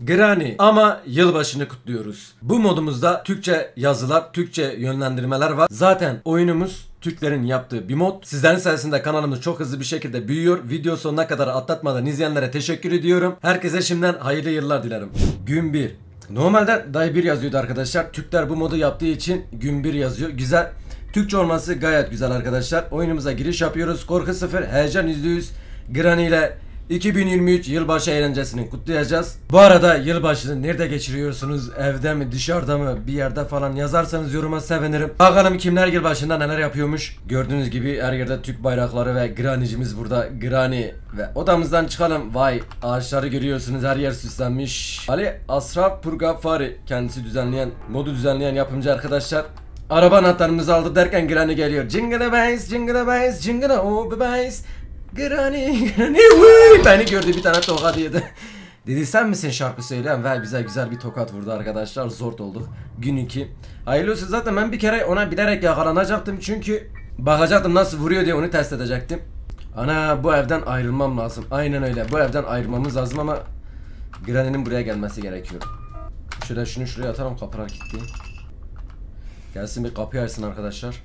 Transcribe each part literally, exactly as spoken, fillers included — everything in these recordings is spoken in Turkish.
Granny ama yılbaşını kutluyoruz. Bu modumuzda Türkçe yazılar, Türkçe yönlendirmeler var. Zaten oyunumuz Türklerin yaptığı bir mod. Sizlerin sayesinde kanalımız çok hızlı bir şekilde büyüyor. Video sonuna kadar atlatmadan izleyenlere teşekkür ediyorum. Herkese şimdiden hayırlı yıllar dilerim. Gün bir. Normalde day bir yazıyordu arkadaşlar. Türkler bu modu yaptığı için gün bir yazıyor. Güzel. Türkçe olması gayet güzel arkadaşlar. Oyunumuza giriş yapıyoruz. Korku sıfır, heyecan yüzde yüz. Granny ile iki bin yirmi üç yılbaşı eğlencesini kutlayacağız. Bu arada yılbaşını nerede geçiriyorsunuz? Evde mi, dışarıda mı, bir yerde falan yazarsanız yoruma sevinirim. Bakalım kimler yılbaşında neler yapıyormuş. Gördüğünüz gibi her yerde Türk bayrakları ve Granny'cimiz burada. Granny ve odamızdan çıkalım. Vay, ağaçları görüyorsunuz, her yer süslenmiş. Ali Asraf Purgafari kendisi düzenleyen, modu düzenleyen yapımcı arkadaşlar. Araba anahtarımızı aldı derken Granny geliyor. Jingle bells, jingle bells, jingle oh bells. Granny, Granny, uy! Beni gördü, bir tane tokat yedi. Dedi sen misin şarkı söyleyen? Ve bize güzel bir tokat vurdu arkadaşlar. Zor olduk. Gün iki. Hayırlı olsun, zaten ben bir kere ona bilerek yakalanacaktım. Çünkü bakacaktım nasıl vuruyor diye onu test edecektim. Ana, bu evden ayrılmam lazım. Aynen öyle, bu evden ayrılmamız lazım ama Granny'nin buraya gelmesi gerekiyor. Şöyle şunu şuraya atalım, kapılar kilitli. Gelsin bir kapıyı açsın arkadaşlar.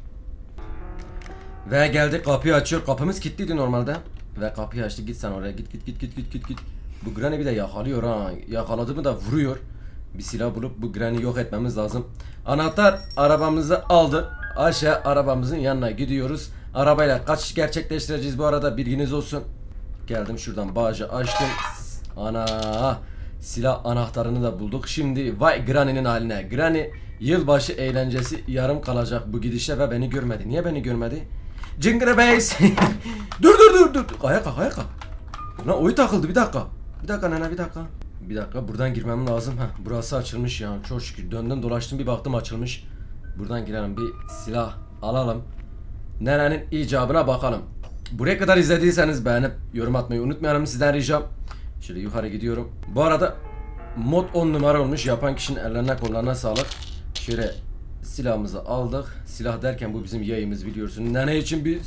Ve geldik, kapıyı açıyor. Kapımız kilitliydi normalde. Ve kapıyı açtı. Git sen oraya, git git git git git git git. Bu Granny bir de yakalıyor ha. Yakaladı mı da vuruyor. Bir silah bulup bu Granny'yi yok etmemiz lazım. Anahtar arabamızı aldı. Aşağı arabamızın yanına gidiyoruz. Arabayla kaçış gerçekleştireceğiz bu arada, bilginiz olsun. Geldim şuradan, bağcı açtım. Ana, silah anahtarını da bulduk. Şimdi vay Granny'nin haline. Granny yılbaşı eğlencesi yarım kalacak bu gidişle ve beni görmedi. Niye beni görmedi? Jingle bells. Dur dur dur dur. Ayağa kalk, ayağa kalk. Lan oyu takıldı, bir dakika. Bir dakika nene, bir dakika. Bir dakika, buradan girmem lazım. Heh, burası açılmış ya. Çok şükür. Döndüm dolaştım, bir baktım açılmış. Buradan girelim, bir silah alalım. Nenenin icabına bakalım. Buraya kadar izlediyseniz beğenip yorum atmayı unutmayalım, sizden ricam. Şöyle yukarı gidiyorum. Bu arada mod on numara olmuş. Yapan kişinin ellerine kollarına sağlık. Şöyle silahımızı aldık. Silah derken bu bizim yayımız, biliyorsun. Nene için bir...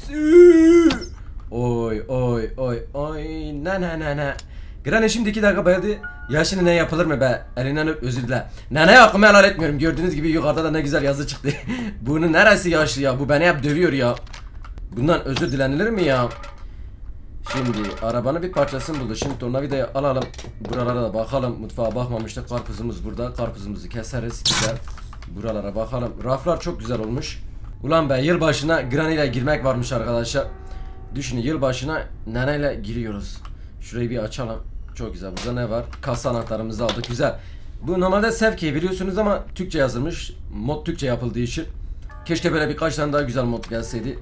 Oy oy oy oy. Nene nene. Granny şimdi iki dakika bayıldı. Ya şimdi ne yapılır mı be? Elinden öp, özür dile. Nene hakkımı helal etmiyorum. Gördüğünüz gibi yukarıda da ne güzel yazı çıktı. Bunun neresi yaşlı ya? Bu beni hep dövüyor ya. Bundan özür dilenilir mi ya? Şimdi arabanın bir parçasını buldu. Şimdi tornavidayı alalım. Buralara da bakalım. Mutfağa bakmamıştık. Karpuzumuz burada. Karpuzumuzu keseriz. Güzel. Buralara bakalım. Raflar çok güzel olmuş. Ulan be, yılbaşına Granny ile girmek varmış arkadaşlar. Düşünün, yılbaşına neneyle giriyoruz. Şurayı bir açalım. Çok güzel. Burada ne var? Kasa anahtarımızı aldık. Güzel. Bu normalde Sevki biliyorsunuz ama Türkçe yazılmış. Mod Türkçe yapıldığı için. Keşke böyle birkaç tane daha güzel mod gelseydi.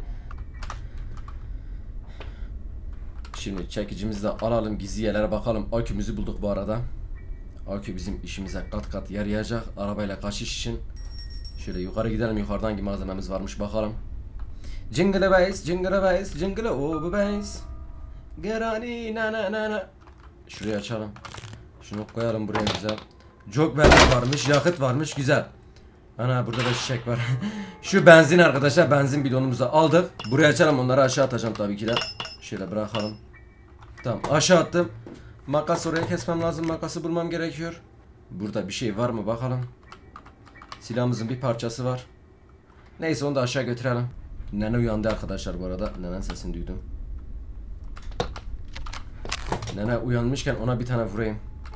Şimdi çekicimizi de alalım. Gizli yerlere bakalım. Akümüzü bulduk bu arada. Akü bizim işimize kat kat yarayacak. Arabayla kaçış için. Şöyle yukarı gidelim. Yukarıdan hangi malzememiz varmış bakalım. Jingle bells, jingle bells, jingle oh bells. Granny na na na na. Şurayı açalım. Şunu koyalım buraya, güzel. Jog varmış, yakıt varmış, güzel. Ana, burada da çiçek var. Şu benzin arkadaşlar, benzin bidonumuzu aldık. Buraya açalım, onları aşağı atacağım tabii ki de. Şöyle bırakalım. Tamam, aşağı attım. Makas oraya kesmem lazım, makası bulmam gerekiyor. Burada bir şey var mı bakalım. Silahımızın bir parçası var. Neyse, onu da aşağı götürelim. Nene uyandı arkadaşlar bu arada. Nenenin sesini duydum. Nene uyanmışken ona bir tane vurayım.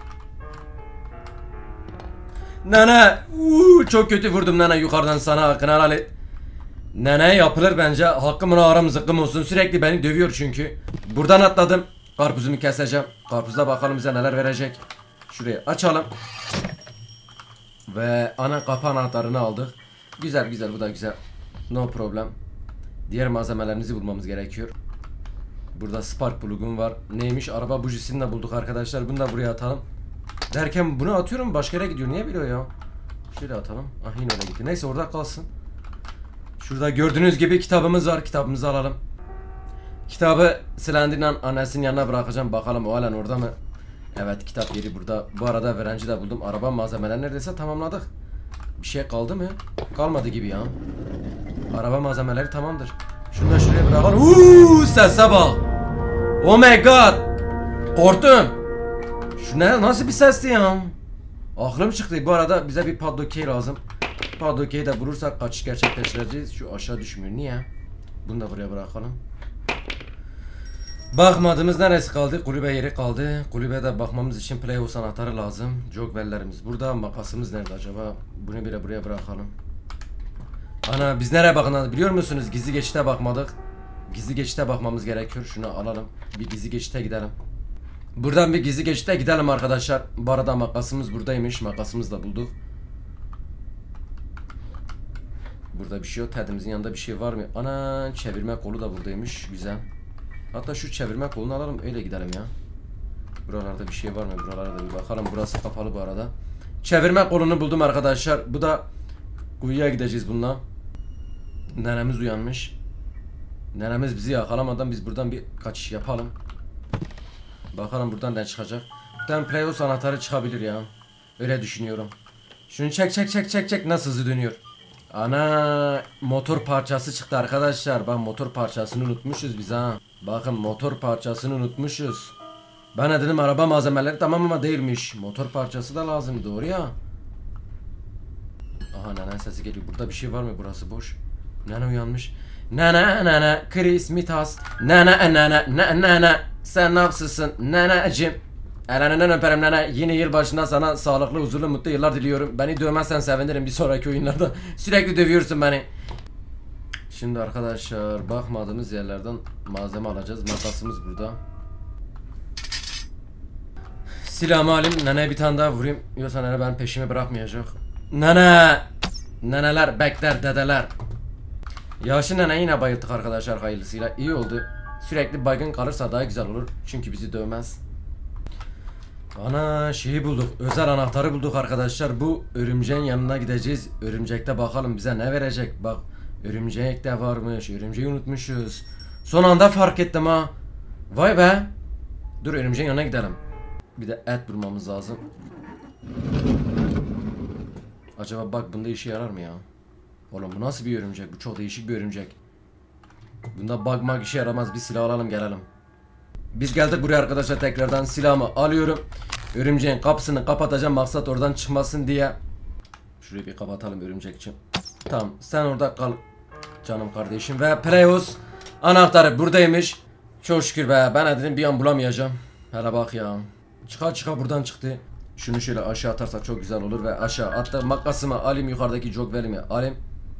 Nene! Uuu, çok kötü vurdum nene, yukarıdan sana hakkını helal et. Nene yapılır bence. Hakkım ona aram zıkkım olsun. Sürekli beni dövüyor çünkü. Buradan atladım. Karpuzumu keseceğim. Karpuzda bakalım bize neler verecek. Şurayı açalım. Ve ana kapı anahtarını aldık. Güzel güzel, bu da güzel. No problem. Diğer malzemelerimizi bulmamız gerekiyor. Burada spark plug'um var. Neymiş? Araba bujisini de bulduk arkadaşlar. Bunu da buraya atalım. Derken bunu atıyorum, başka yere gidiyor. Niye biliyor ya? Şöyle atalım. Ah, yine öyle gitti. Neyse, orada kalsın. Şurada gördüğünüz gibi kitabımız var. Kitabımızı alalım. Kitabı Slender'ın annesinin yanına bırakacağım. Bakalım o halen orada mı? Evet, kitap yeri burada. Bu arada öğrenci de buldum. Araba malzemeleri neredeyse tamamladık. Bir şey kaldı mı? Kalmadı gibi ya. Araba malzemeleri tamamdır. Şunu da şuraya bırakalım. Uuu, sese bak. Oh my god. Korktum. Şu ne, nasıl bir sesti ya? Aklım çıktı. Bu arada bize bir padlockey lazım. Padlockey'i de bulursak kaçış gerçekleştireceğiz. Şu aşağı düşmüyor. Niye? Bunu da buraya bırakalım. Bakmadığımız neresi kaldı? Kulübe yeri kaldı. Kulübede bakmamız için playhouse anahtarı lazım. Jogwell'lerimiz burada. Makasımız nerede acaba? Bunu bile buraya bırakalım. Ana biz nereye bakın biliyor musunuz? Gizli geçite bakmadık. Gizli geçite bakmamız gerekiyor. Şunu alalım. Bir gizli geçite gidelim. Buradan bir gizli geçite gidelim arkadaşlar. Bu arada makasımız buradaymış. Makasımızı da bulduk. Burada bir şey yok. Tedimizin yanında bir şey var mı? Ana çevirme kolu da buradaymış. Güzel. Hatta şu çevirme kolunu alalım. Öyle gidelim ya. Buralarda bir şey var mı? Buralara da bir bakalım. Burası kapalı bu arada. Çevirme kolunu buldum arkadaşlar. Bu da kuyuya gideceğiz bununla. Nenemiz uyanmış. Nenemiz bizi yakalamadan biz buradan bir kaçış yapalım. Bakalım buradan ne çıkacak. Buradan playhouse anahtarı çıkabilir ya. Öyle düşünüyorum. Şunu çek çek çek çek çek. Nasıl hızlı dönüyor. Ana motor parçası çıktı arkadaşlar. Bak motor parçasını unutmuşuz biz ha. Bakın motor parçasını unutmuşuz. Ben dedim araba malzemeleri tamam ama değilmiş. Motor parçası da lazım doğru ya. Aha nene sesi geliyor. Burada bir şey var mı? Burası boş. Nene uyanmış. Nene nene Christmas. Nene nene nene nene. Sen ne yapsın neneciğim? Eleninden öperim nene. Yeni yıl başında sana sağlıklı, huzurlu, mutlu yıllar diliyorum. Beni dövmezsen sevinirim bir sonraki oyunlarda. Sürekli dövüyorsun beni. Şimdi arkadaşlar bakmadığımız yerlerden malzeme alacağız. Makasımız burada. Silahımı alayım. Nene bir tane daha vurayım. Yoksa nene benim peşimi bırakmayacak. Nene! Neneler bekler dedeler. Yaşı nene yine bayılttık arkadaşlar hayırlısıyla. İyi oldu. Sürekli baygın kalırsa daha güzel olur. Çünkü bizi dövmez. Ana şeyi bulduk. Özel anahtarı bulduk arkadaşlar. Bu örümceğin yanına gideceğiz. Örümcekte bakalım bize ne verecek. Bak örümcek de varmış. Örümceği unutmuşuz. Son anda fark ettim ha. Vay be. Dur örümceğin yanına gidelim. Bir de et bulmamız lazım. Acaba bak bunda işe yarar mı ya? Oğlum bu nasıl bir örümcek? Bu çok değişik bir örümcek. Bunda bakmak işe yaramaz. Bir silah alalım gelelim. Biz geldik buraya arkadaşlar tekrardan silahımı alıyorum. Örümceğin kapısını kapatacağım maksat oradan çıkmasın diye. Şurayı bir kapatalım örümcekçim. Tamam sen orada kal canım kardeşim. Ve playhouse anahtarı buradaymış. Çok şükür be ben dedim bir an bulamayacağım. Hele bak ya. Çıka çıka buradan çıktı. Şunu şöyle aşağı atarsak çok güzel olur ve aşağı attım. Makasımı alayım yukarıdaki jogwell'imi alayım.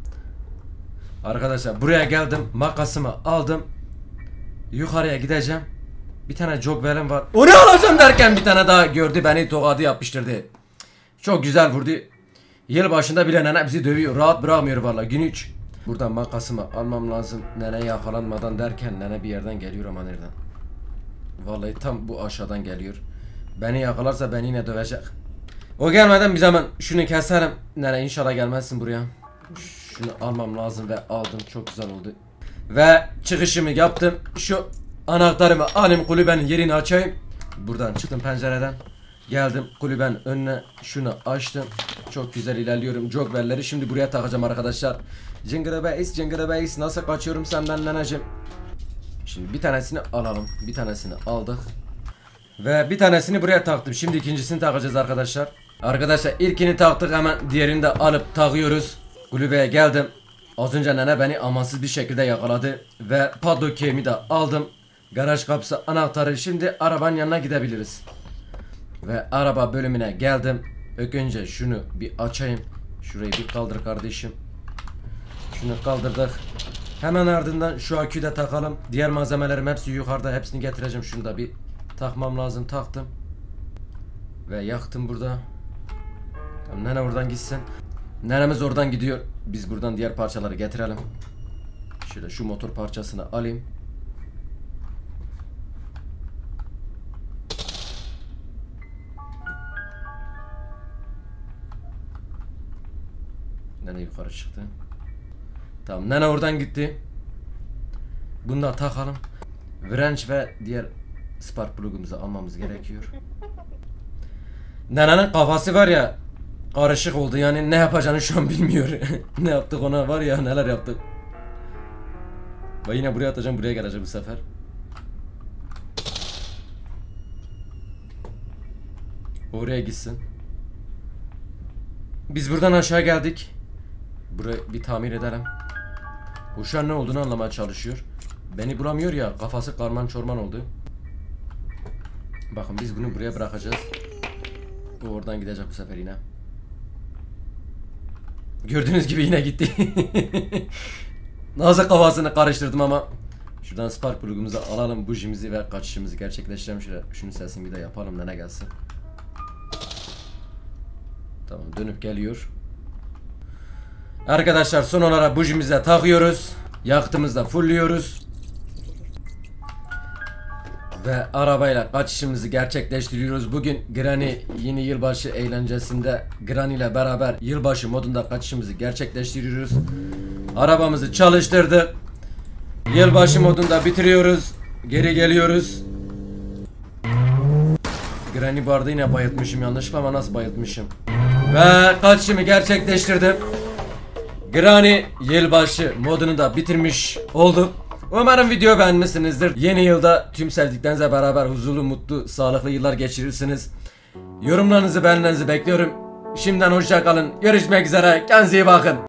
Arkadaşlar buraya geldim. Makasımı aldım. Yukarıya gideceğim. Bir tane jogwell'im var. Onu alacağım derken bir tane daha gördü beni tokadı yapıştırdı. Çok güzel vurdu. Yıl başında bile nene bizi dövüyor. Rahat bırakmıyor vallahi gün üç. Buradan makasımı almam lazım. Nene yakalanmadan derken nene bir yerden geliyor ama nereden? Vallahi tam bu aşağıdan geliyor. Beni yakalarsa beni yine dövecek. O gelmeden biz hemen şunu keserim. Nene inşallah gelmezsin buraya. Şunu almam lazım ve aldım. Çok güzel oldu. Ve çıkışımı yaptım. Şu anahtarımı alayım kulübenin yerini açayım. Buradan çıktım pencereden. Geldim kulübenin önüne şunu açtım. Çok güzel ilerliyorum. Jogwell'leri şimdi buraya takacağım arkadaşlar. Cıngıra beys cıngıra beys nasıl kaçıyorum senden neneciğim. Şimdi bir tanesini alalım. Bir tanesini aldık. Ve bir tanesini buraya taktım. Şimdi ikincisini takacağız arkadaşlar. Arkadaşlar ilkini taktık hemen diğerini de alıp takıyoruz. Kulübeye geldim. Az önce nene beni amansız bir şekilde yakaladı. Ve padlock'imi de aldım. Garaj kapısı anahtarı. Şimdi arabanın yanına gidebiliriz. Ve araba bölümüne geldim. İlk önce şunu bir açayım. Şurayı bir kaldır kardeşim. Şunu kaldırdık. Hemen ardından şu aküyü de takalım. Diğer malzemelerim hepsi yukarıda. Hepsini getireceğim. Şunu da bir takmam lazım. Taktım. Ve yaktım burada. Tamam, nene oradan gitsin. Nenemiz oradan gidiyor. Biz buradan diğer parçaları getirelim. Şöyle şu motor parçasını alayım. Nene yukarı çıktı. Tamam nene oradan gitti. Bunu da takalım. Wrench ve diğer spark plug'umuzu almamız gerekiyor. Nenenin kafası var ya karışık oldu yani ne yapacağını şu an bilmiyor. Ne yaptık ona var ya neler yaptık. Ve yine buraya atacağım buraya geleceğim bu sefer. Oraya gitsin. Biz buradan aşağı geldik. Burayı bir tamir edelim. Bu şu an ne olduğunu anlamaya çalışıyor. Beni bulamıyor ya, kafası karman çorman oldu. Bakın biz bunu buraya bırakacağız. Bu oradan gidecek bu sefer yine. Gördüğünüz gibi yine gitti. Nasıl kafasını karıştırdım ama. Şuradan spark plug'umuzu alalım, bujimizi ve kaçışımızı gerçekleştirelim. Şöyle şunun sesini bir de yapalım da ne gelsin. Tamam, dönüp geliyor. Arkadaşlar son olarak bujimizi de takıyoruz. Yaktığımızı da fullliyoruz. Ve arabayla kaçışımızı gerçekleştiriyoruz. Bugün Granny yeni yılbaşı eğlencesinde Granny ile beraber yılbaşı modunda kaçışımızı gerçekleştiriyoruz. Arabamızı çalıştırdık. Yılbaşı modunda bitiriyoruz. Geri geliyoruz. Granny bu arada yine bayıltmışım yanlışlıkla ama nasıl bayıltmışım. Ve kaçışımı gerçekleştirdim. Granny yılbaşı modunu da bitirmiş olduk. Umarım video beğenmişsinizdir. Yeni yılda tüm sevdiklerinizle beraber huzurlu, mutlu, sağlıklı yıllar geçirirsiniz. Yorumlarınızı, beğenilerinizi bekliyorum. Şimdiden hoşça kalın. Görüşmek üzere. Kendinize iyi bakın.